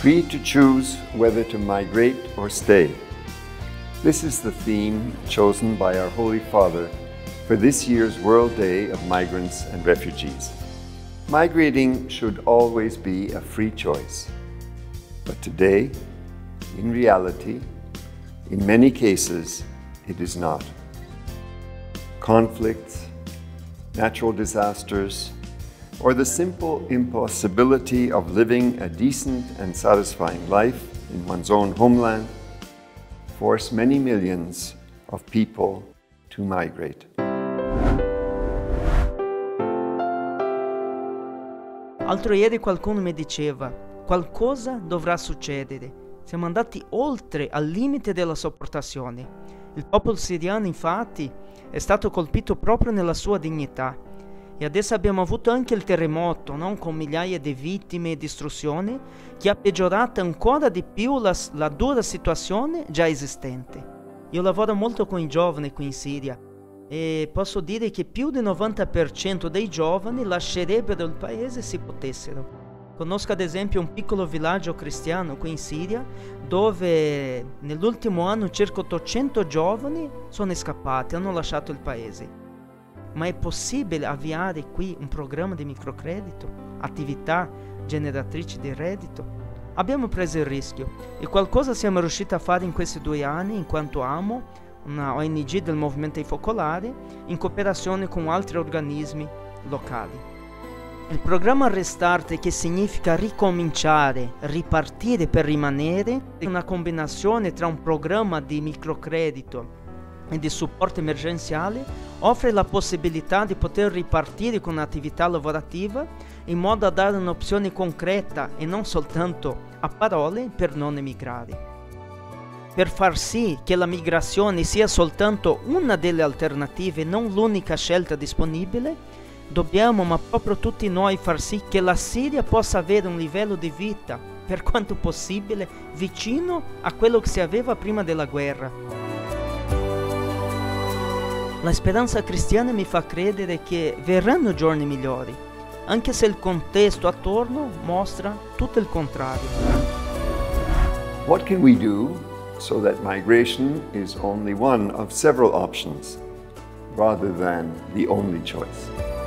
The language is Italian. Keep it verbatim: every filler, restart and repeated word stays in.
Free to choose whether to migrate or stay. This is the theme chosen by our Holy Father for this year's World Day of Migrants and Refugees. Migrating should always be a free choice. But today, in reality, in many cases, it is not. Conflicts, natural disasters, or the simple impossibility of living a decent and satisfying life in one's own homeland force many millions of people to migrate. L'altro ieri qualcuno mi diceva, qualcosa dovrà succedere. Siamo andati oltre al limite della sopportazione. Il popolo siriano, infatti, è stato colpito proprio nella sua dignità. E adesso abbiamo avuto anche il terremoto, non? Con migliaia di vittime e distruzioni, che ha peggiorato ancora di più la, la dura situazione già esistente. Io lavoro molto con i giovani qui in Siria e posso dire che più del novanta per cento dei giovani lascerebbero il paese se potessero. Conosco ad esempio un piccolo villaggio cristiano qui in Siria dove nell'ultimo anno circa ottocento giovani sono scappati, hanno lasciato il paese. Ma è possibile avviare qui un programma di microcredito, attività generatrici di reddito? Abbiamo preso il rischio e qualcosa siamo riusciti a fare in questi due anni in quanto AMO, una O N G del Movimento ai Focolari, in cooperazione con altri organismi locali. Il programma Restart, che significa ricominciare, ripartire per rimanere, è una combinazione tra un programma di microcredito e di supporto emergenziale, offre la possibilità di poter ripartire con un'attività lavorativa in modo da dare un'opzione concreta e non soltanto a parole per non emigrare. Per far sì che la migrazione sia soltanto una delle alternative, non l'unica scelta disponibile, dobbiamo, ma proprio tutti noi, far sì che la Siria possa avere un livello di vita, per quanto possibile, vicino a quello che si aveva prima della guerra. La speranza cristiana mi fa credere che verranno giorni migliori, anche se il contesto attorno mostra tutto il contrario. What can we do so that migration is only one of several options, rather than the only choice?